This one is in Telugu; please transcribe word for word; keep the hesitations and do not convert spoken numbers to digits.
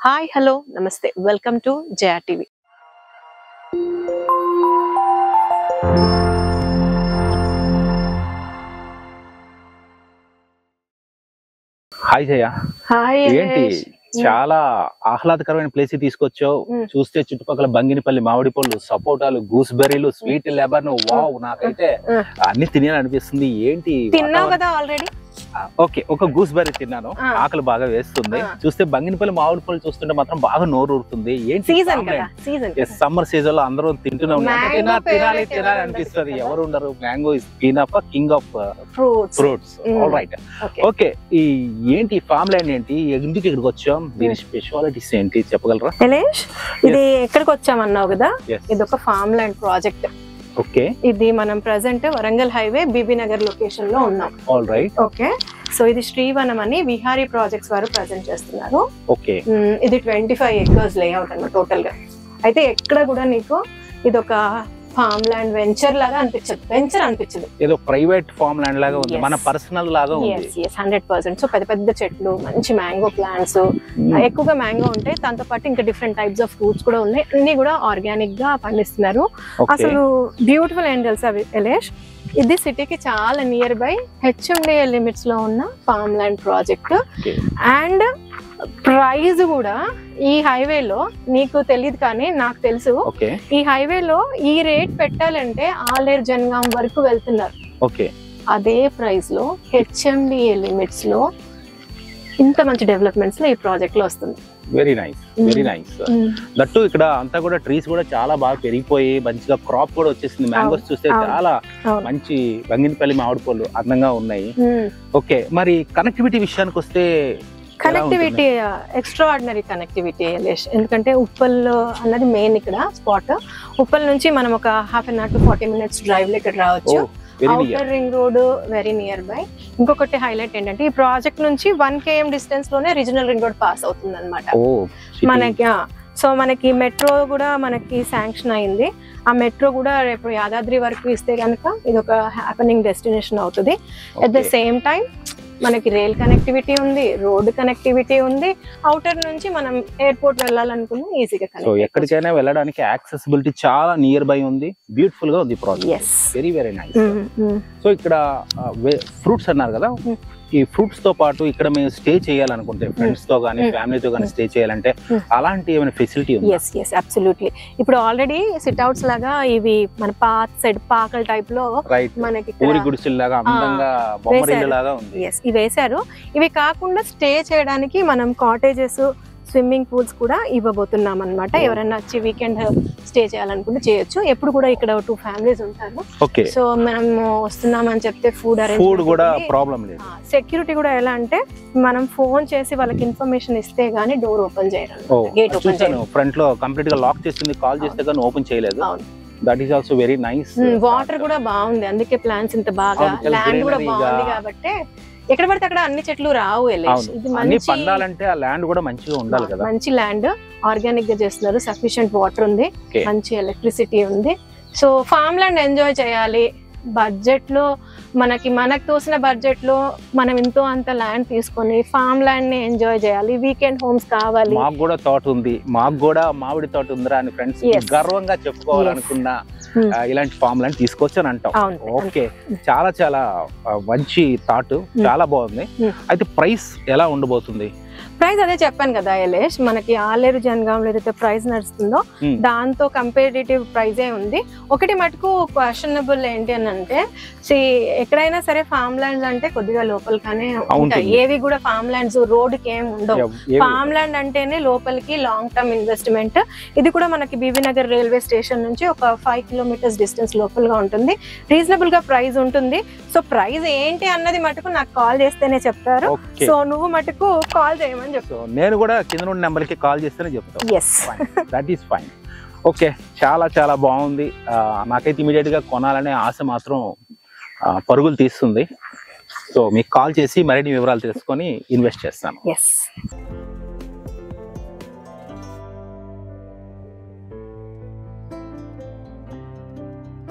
హాయ్ హలో నమస్తే welcome to Jaya TV. Hi Jaya. Hi ఏంటి చాలా ఆహ్లాదకరమైన ప్లేస్ తీసుకొచ్చావు. చూస్తే చుట్టుపక్కల బంగినపల్లి మామిడి పళ్ళు, సపోటాలు, గూస్ బెర్రీలు, స్వీట్ లెమన్. వావ్, నాకైతే అన్ని తినాలనిపిస్తుంది. ఏంటి తిన్నావు కదా ఆల్రెడీ? ఓకే, ఒక గూస్ బెర్రీ తిన్నాను, ఆకలి బాగా వేస్తుంది. చూస్తే బంగినపల్లి మామిడి పళ్ళు చూస్తుంటే మాత్రం బాగా నోరు ఊరుతుంది. ఏంటి సమ్మర్ సీజన్ లో అందరూ తింటూనే ఉన్నారు, తినాలి తినాలి అనిపిస్తుంది. ఎవరు ఉండరు? Mango is queen of king of fruits. All right, okay. ఈ ఏంటి ఫామ్ ల్యాండ్ ఏంటి, ఎందుకు ఇక్కడికి వచ్చాం, దీని స్పెషాలిటీస్ ఏంటి చెప్పగలరా? ఇది ఎక్కడికి వచ్చామన్నావు కదా, ఇది ఒక ఫామ్ ల్యాండ్ ప్రాజెక్ట్. ఓకే, ఇది మనం present Warangal highway Bibinagar location లో ఉన్నాం. All right, okay. సో ఇది శ్రీవనం అని విహారీ ప్రాజెక్ట్స్ వారు ప్రెసెంట్ చేస్తున్నారు. ఓకే, ఇది ట్వంటీ ఫైవ్ ఎకర్స్ లేఅవుట్ అన్నమాట టోటల్ గా. అయితే ఎక్కడ కూడా నీకు ఇది ఒక ఫామ్ ల్యాండ్ వెంచర్ లాగా అనిపించదు, వెంచర్ అనిపించదు, ఏదో ప్రైవేట్ ఫామ్ ల్యాండ్ లాగా ఉంది, మన పర్సనల్ లాగా ఉంది. Hundred percent. సో పెద్ద పెద్ద చెట్లు, మంచి మ్యాంగో ప్లాంట్స్, ఎక్కువగా మ్యాంగో ఉంటాయి. దాంతో పాటు ఇంకా డిఫరెంట్ టైప్స్ ఆఫ్ ఫ్రూట్స్ కూడా ఉన్నాయి. అన్ని కూడా ఆర్గానిక్ గా పండిస్తున్నారు. అసలు బ్యూటిఫుల్ ఏం తెలుసా ఎలేష్, ఇది సిటీకి చాలా నియర్ బై హెచ్ఎండిఏ లిమిట్స్ లో ఉన్న farm land project. And price కూడా ఈ హైవేలో నీకు తెలియదు కానీ నాకు తెలుసు, ఈ హైవేలో ఈ రేట్ పెట్టాలంటే ఆలేరు జనగాం వరకు వెళ్తున్నారు. ఓకే, అదే ప్రైస్ లో హెచ్ఎండిఏ లిమిట్స్ లో ఇంత మంచి డెవలప్మెంట్స్ లో ఈ ప్రాజెక్ట్ లో వస్తుంది. Very nice, very nice. That ఇక్కడ అంతా కూడా ట్రీస్ కూడా చాలా బాగా పెరిగిపోయి మంచిగా క్రాప్ కూడా వచ్చేసింది. మ్యాంగోస్ చూస్తే చాలా మంచి బంగినపల్లి మామిడి పళ్ళు అందంగా ఉన్నాయి. ఓకే, మరి కనెక్టివిటీ విషయానికి వస్తే కనెక్టివిటీ ఎక్స్ట్రా ఆర్డినరీ కనెక్టివిటీ. ఎందుకంటే ఉప్పల్ అన్నది మెయిన్ ఇక్కడ స్పాట్. ఉప్పల్ నుంచి మనం ఒక half an hour to forty minutes drive లో ఇక్కడ రావచ్చు. Outer ring road very near by. ఇంకొకటి హైలైట్ ఏంటంటే ఈ ప్రాజెక్ట్ నుంచి వన్ కేఎం డిస్టెన్స్ లోనే రీజనల్ రింగ్ రోడ్ పాస్ అవుతుంది అనమాట మనకి. సో మనకి మెట్రో కూడా మనకి శాంక్షన్ అయింది. ఆ మెట్రో కూడా రేపు యాదాద్రి వరకు ఇస్తే కనుక ఇది ఒక హ్యాపెనింగ్ డెస్టినేషన్ అవుతుంది. అట్ ద సేమ్ టైం మనకి రైల్ కనెక్టివిటీ ఉంది, రోడ్ కనెక్టివిటీ ఉంది. అవుటర్ నుంచి మనం ఎయిర్పోర్ట్ వెళ్ళాలనుకున్నా ఈజీగా కనెక్ట్, ఎక్కడికైనా వెళ్ళడానికి యాక్సెసిబిలిటీ చాలా నియర్ బై ఉంది. బ్యూటిఫుల్ గా ఉంది project, very very nice. So ఇక్కడ ఫ్రూట్స్ అన్నారు కదా, ఈ ఫ్రూట్స్ తో పాటు ఇక్కడ మేము స్టే చేయాలనుకుంటే ఫ్రెండ్స్ తో గానీ ఫ్యామిలీతో గానీ స్టే చేయాలంటే అలాంటి ఏమైనా ఫెసిలిటీ ఉంది? yes yes absolutely. ఇప్పుడు ఆల్రెడీ సిట్ అవుట్స్ లాగా ఇవి మన పాత్ సైడ్ పాకల్ టైప్ లో మనకి పూరి గుడిసెల లాగా అందంగా బొమ్మరిల్లు లాగా ఉంది. yes ఇవి వేశారు. ఇవి కాకుండా స్టే చేయడానికి మనం కాటేజెస్, స్విమ్మింగ్ పూల్స్ కూడా ఇవ్వబోతున్నాం అనమాట. ఎవరైనా వచ్చి వీకెండ్ స్టే చేయాలనుకుంటే చేయొచ్చు. ఎప్పుడు కూడా ఇక్కడ టూ ఫ్యామిలీస్ ఉంటారు. సో మనం వస్తున్నాం అని చెప్తే ఫుడ్ ఫుడ్ కూడా ప్రాబ్లం లేదు. సెక్యూరిటీ కూడా ఎలా అంటే మనం ఫోన్ చేసి వాళ్ళకి ఇన్ఫర్మేషన్ ఇస్తే గానీ డోర్ ఓపెన్ చేయరు, గేట్ ఓపెన్ చేయరు. ఫ్రంట్ లో కంప్లీట్ గా లాక్ చేసింది, కాల్ చేస్తే గానీ ఓపెన్ చేయలేదు. That is also very nice. Water కూడా బాగుంది, అందుకే ప్లాంట్స్ ఇంత బాగా, ల్యాండ్ కూడా బాగుంది కాబట్టి ఎక్కడ పడితే అక్కడ అన్ని చెట్లు రావు. పండాలంటే ఆ ల్యాండ్ కూడా మంచిగా ఉండాలి కదా. మంచి ల్యాండ్, ఆర్గానిక్ గా చేస్తున్నారు, సఫిషియెంట్ వాటర్ ఉంది, మంచి ఎలక్ట్రిసిటీ ఉంది. సో ఫామ్ ల్యాండ్ ఎంజాయ్ చేయాలి. బడ్జెట్ లో మనకి మనకు తోసిన బడ్జెట్ లో మనం ఎంతో అంత ల్యాండ్ తీసుకొని ఫామ్ ల్యాండ్ ని ఎంజాయ్ చేయాలి. వీకెండ్ హోమ్స్ కావాలి. మాకు కూడా తోట ఉంది, మాకు కూడా మామిడి తోట ఉందిరా అని ఫ్రెండ్స్ గర్వంగా చెప్పుకోవాలనుకున్నా ఇలాంటి ఫామ్ ల్యాండ్ తీసుకోవచ్చు అని అంటాం. ఓకే, చాలా చాలా మంచి థాట్, చాలా బాగుంది. అయితే ప్రైస్ ఎలా ఉండబోతుంది? ప్రైస్ అదే చెప్పాను కదా ఎలేష్, మనకి ఆలేరు జనగాంలో ఏదైతే ప్రైస్ నడుస్తుందో దాంతో కంపేరిటివ్ ప్రైజే ఉంది. ఒకటి మటుకు క్వశ్చనబుల్ ఏంటి అని అంటే, ఎక్కడైనా సరే ఫామ్ ల్యాండ్స్ అంటే కొద్దిగా లోపలిగానే ఉంటాయి. ఏవి కూడా ఫామ్ ల్యాండ్స్ రోడ్డుకి ఏమి ఉండవు. ఫామ్ ల్యాండ్ అంటేనే లోపలికి లాంగ్ టర్మ్ ఇన్వెస్ట్మెంట్. ఇది కూడా మనకి బీబీ నగర్ రైల్వే స్టేషన్ నుంచి ఒక ఫైవ్ కిలోమీటర్స్ డిస్టెన్స్ లోపలగా ఉంటుంది. రీజనబుల్ గా ప్రైస్ ఉంటుంది. సో ప్రైస్ ఏంటి అన్నది మటుకు నాకు కాల్ చేస్తేనే చెప్తారు. సో నువ్వు మటుకు కాల్ చేయమని చెప్తావు. నేను కూడా కింద నుండి నెంబర్ కి కాల్ చేస్తేనే చెప్తాను. That is fine. ఓకే, చాలా చాలా బాగుంది. నాకైతే ఇమీడియట్ గా కొనాలనే ఆశ మాత్రం పరుగులు తీస్తుంది. సో మీకు కాల్ చేసి మరిన్ని వివరాలు తెలుసుకొని ఇన్వెస్ట్ చేస్తాను.